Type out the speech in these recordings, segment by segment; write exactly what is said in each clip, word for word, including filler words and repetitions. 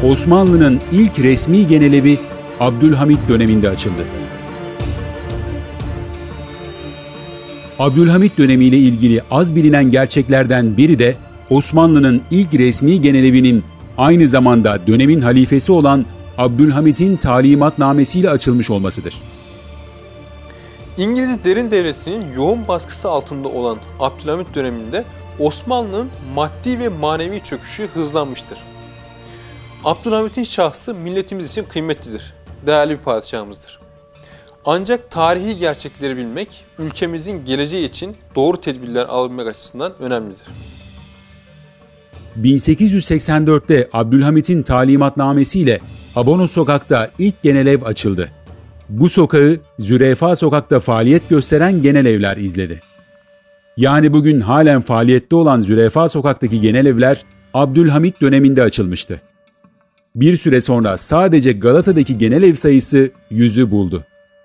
Osmanlı'nın ilk resmi genelevi Abdülhamit döneminde açıldı. Abdülhamit dönemiyle ilgili az bilinen gerçeklerden biri de Osmanlı'nın ilk resmi genelevinin aynı zamanda dönemin halifesi olan Abdülhamit'in talimatnamesiyle açılmış olmasıdır. İngiliz derin devletinin yoğun baskısı altında olan Abdülhamit döneminde Osmanlı'nın maddi ve manevi çöküşü hızlanmıştır. Abdülhamit'in şahsı milletimiz için kıymetlidir, değerli bir padişahımızdır. Ancak tarihi gerçekleri bilmek, ülkemizin geleceği için doğru tedbirler alabilmek açısından önemlidir. bin sekiz yüz seksen dörtte Abdülhamit'in talimatnamesiyle Abanos Sokak'ta ilk genelev açıldı. Bu sokağı Zürefa Sokak'ta faaliyet gösteren genelevler izledi. Yani bugün halen faaliyette olan Zürefa Sokak'taki genelevler Abdülhamit döneminde açılmıştı. Bir süre sonra sadece Galata'daki genelev sayısı yüzü buldu.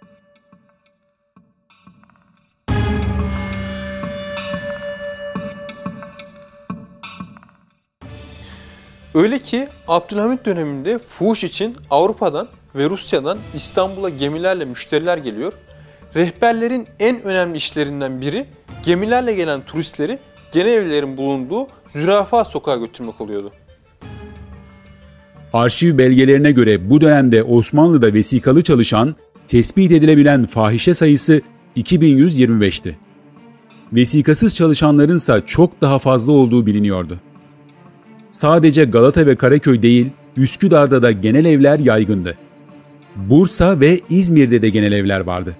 Öyle ki Abdülhamit döneminde fuhuş için Avrupa'dan ve Rusya'dan İstanbul'a gemilerle müşteriler geliyor. Rehberlerin en önemli işlerinden biri gemilerle gelen turistleri genelevlerin bulunduğu Zürafa Sokağa götürmek oluyordu. Arşiv belgelerine göre bu dönemde Osmanlı'da vesikalı çalışan, tespit edilebilen fahişe sayısı iki bin yüz yirmi beşti. Vesikasız çalışanlarınsa çok daha fazla olduğu biliniyordu. Sadece Galata ve Karaköy değil, Üsküdar'da da genelevler yaygındı. Bursa ve İzmir'de de genelevler vardı.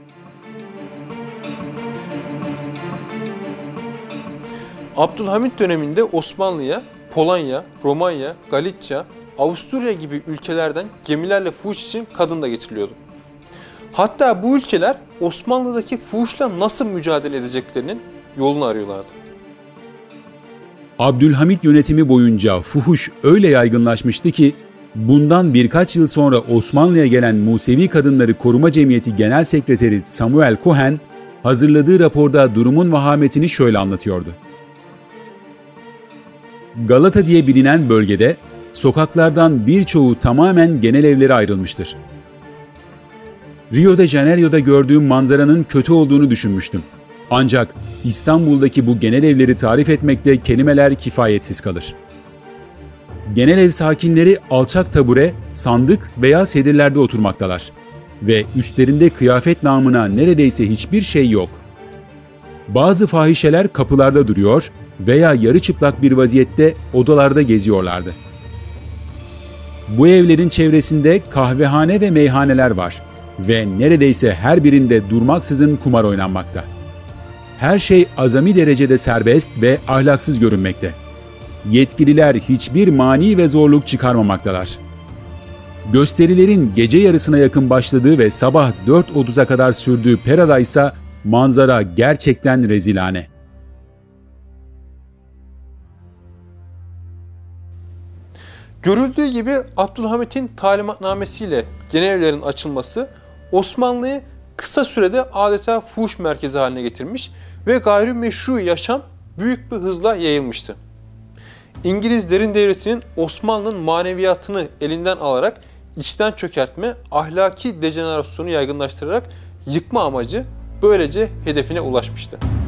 Abdülhamit döneminde Osmanlı'ya Polonya, Romanya, Galicia, Avusturya gibi ülkelerden gemilerle fuhuş için kadın da getiriliyordu. Hatta bu ülkeler Osmanlı'daki fuhuşla nasıl mücadele edeceklerinin yolunu arıyorlardı. Abdülhamit yönetimi boyunca fuhuş öyle yaygınlaşmıştı ki, bundan birkaç yıl sonra Osmanlı'ya gelen Musevi Kadınları Koruma Cemiyeti Genel Sekreteri Samuel Cohen, hazırladığı raporda durumun vahametini şöyle anlatıyordu. Galata diye bilinen bölgede sokaklardan birçoğu tamamen genelevlere ayrılmıştır. Rio de Janeiro'da gördüğüm manzaranın kötü olduğunu düşünmüştüm. Ancak İstanbul'daki bu genelevleri tarif etmekte kelimeler kifayetsiz kalır. Genelev sakinleri alçak tabure, sandık veya sedirlerde oturmaktalar ve üstlerinde kıyafet namına neredeyse hiçbir şey yok. Bazı fahişeler kapılarda duruyor veya yarı çıplak bir vaziyette odalarda geziyorlardı. Bu evlerin çevresinde kahvehane ve meyhaneler var ve neredeyse her birinde durmaksızın kumar oynanmakta. Her şey azami derecede serbest ve ahlaksız görünmekte. Yetkililer hiçbir mani ve zorluk çıkarmamaktalar. Gösterilerin gece yarısına yakın başladığı ve sabah dört otuza kadar sürdüğü Pera'da ise manzara gerçekten rezilane. Görüldüğü gibi Abdülhamit'in talimatnamesiyle genelevlerin açılması Osmanlı'yı kısa sürede adeta fuhuş merkezi haline getirmiş ve gayrimeşru yaşam büyük bir hızla yayılmıştı. İngiliz derin devletinin Osmanlı'nın maneviyatını elinden alarak içten çökertme, ahlaki dejenerasyonu yaygınlaştırarak yıkma amacı böylece hedefine ulaşmıştı.